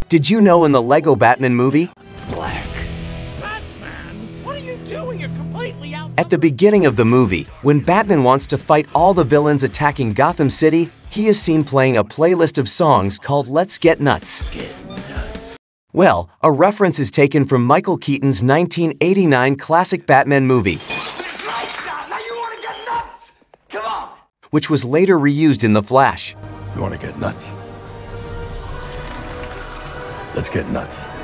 Did you know in the Lego Batman movie, Black. Batman, what are you doing? You're completely out. at the beginning of the movie, when Batman wants to fight all the villains attacking Gotham City, he is seen playing a playlist of songs called Let's Get Nuts. Well, a reference is taken from Michael Keaton's 1989 classic Batman movie, Now you want to get nuts? Come on. which was later reused in The Flash. You want to get nuts? Let's get nuts.